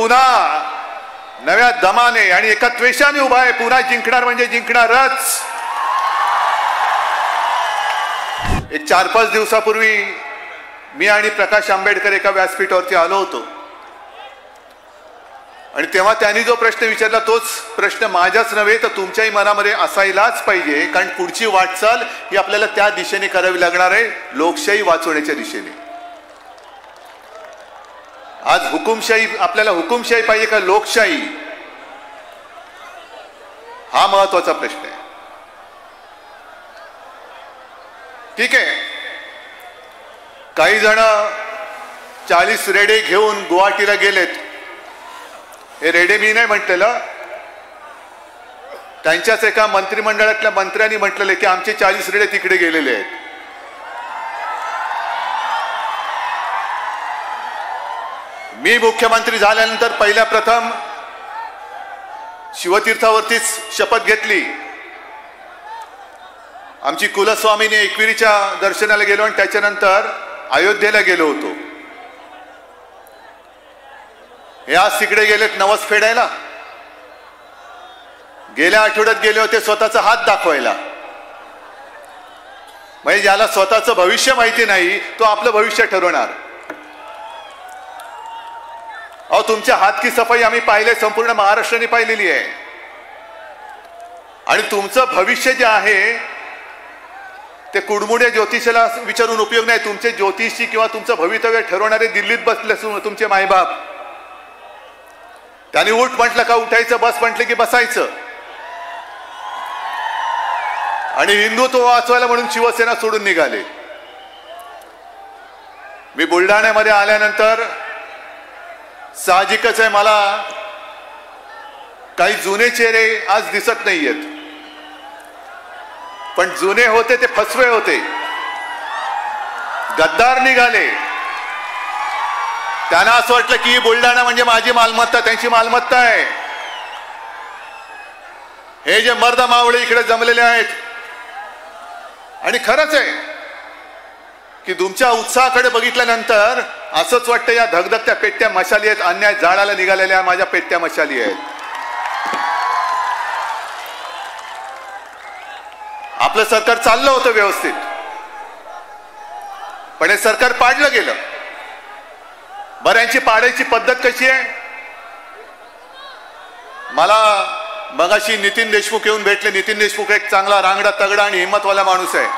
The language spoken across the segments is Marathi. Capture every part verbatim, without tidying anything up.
पुन्हा नव्या दमाने आणि एका त्वेषाने उभा आहे, पुन्हा जिंकणार म्हणजे जिंकणारच। एक चार पाच दिवसापूर्वी मी आणि प्रकाश आंबेडकर एका व्यासपीठावरती आलो होतो आणि तेव्हा त्यांनी जो प्रश्न विचारला तोच प्रश्न माझ्याच नव्हे तर तुमच्याही मनामध्ये असायलाच पाहिजे, कारण पुढची वाटचाल ही आपल्याला त्या दिशेने करावी लागणार आहे, लोकशाही वाचवण्याच्या दिशेने। आज हुकुमशाही, आपल्याला हुकुमशाही पाहिजे का लोकशाही, हा महत्वाचा प्रश्न आहे। ठीक आहे, काही जण चाळीस रेडे घेऊन गुवाहाटीला गेलेत। हे रेडे मी नाही म्हटलेलं, त्यांच्याच एका मंत्रिमंडळातल्या मंत्र्यांनी म्हटलेले की आमचे चाळीस रेडे तिकडे गेलेले आहेत। मी मुख्यमंत्री झाल्यानंतर पहिल्या प्रथम शिवतीर्थावरतीच शपथ घेतली। आमची कुलस्वामीने एकविरीच्या दर्शनाला गेलो आणि त्याच्यानंतर अयोध्येला गेलो होतो। हे आज तिकडे गेलेत नवस फेडायला, गेल्या आठवड्यात गेले होते स्वतःचा हात दाखवायला। म्हणजे ज्याला स्वतःचं भविष्य माहिती नाही तो आपलं भविष्य ठरवणार। अहो, तुमच्या हात की सफाई आम्ही पाहिले, संपूर्ण महाराष्ट्राने पाहिलेली आहे। आणि तुमचं भविष्य जे आहे ते कुडमुड्या ज्योतिषाला विचारून उपयोग नाही। तुमचे ज्योतिषी किंवा तुमचं भवितव्य ठरवणारे दिल्लीत बसले तुमचे मायबाप, त्यांनी उठ म्हटलं का उठायचं, बस म्हटलं की बसायचं। आणि हिंदुत्व वाचवायला म्हणून शिवसेना सोडून निघाले। मी बुलढाण्यामध्ये आल्यानंतर साहजिकच आहे, मला काही जुने चेहरे आज दिसत नाहीयेत, पण जुने होते ते फसवे होते, गद्दार निघाले। त्यांना असं वाटलं की बुलढाणा म्हणजे माझी मालमत्ता, त्यांची मालमत्ता आहे। हे जे मर्द मावळे इकडे जमलेले आहेत, आणि खरंच आहे की तुमच्या उत्साहाकडे बघितल्यानंतर असंच वाटतं या धगधगत्या पेट्या मशाली आहेत, अन्याय जाळायला निघालेल्या माझ्या पेट्या मशाली आहेत। आपलं सरकार चाललं होतं व्यवस्थित, पण हे सरकार पाडलं गेलं। बरं, यांची पाडायची पद्धत कशी आहे? मला मगाशी नितीन देशमुख येऊन भेटले। नितीन देशमुख एक चांगला रांगडा तगडा आणि हिंमतवाला माणूस आहे,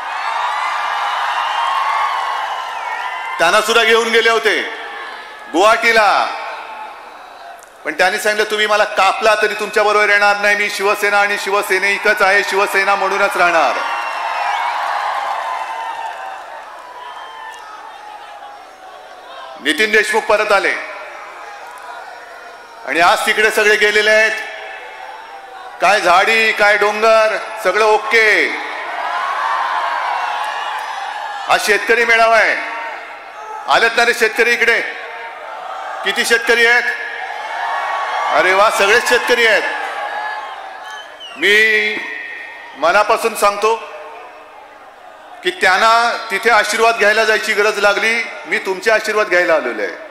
त्यांना सुद्धा घेऊन गेले होते गुवाहाटीला, पण त्यांनी सांगितलं तुम्ही मला कापला तरी तुमच्या बरोबर येणार नाही, मी शिवसेना आणि शिवसैनिकच आहे, शिवसेना म्हणूनच राहणार। नितीन देशमुख परत आले आणि आज तिकडे सगळे गेलेले आहेत, काय झाडी काय डोंगर सगळं ओके। हा शेतकरी मेळावा आहे, आलेत ना रे शेतकरी इकडे? किती शेतकरी आहेत? अरे वा, सगळेच शेतकरी आहेत। मी मनापासून सांगतो की त्यांना तिथे आशीर्वाद घ्यायला जायची गरज लागली, मी तुमचे आशीर्वाद घ्यायला आलेलो आहे।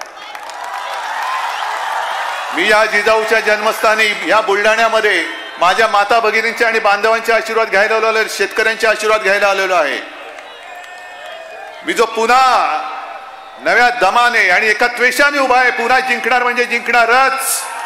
मी या जिजाऊच्या जन्मस्थानी या बुलढाण्यामध्ये माझ्या माता भगिनींचे आणि बांधवांचे आशीर्वाद घ्यायला आलेलो आहे, शेतकऱ्यांचे आशीर्वाद घ्यायला आलेलो आहे। मी जो पुन्हा नव्या दमाने आणि एका त्वेषाने उभा आहे, पुन्हा जिंकणार म्हणजे जिंकणारच।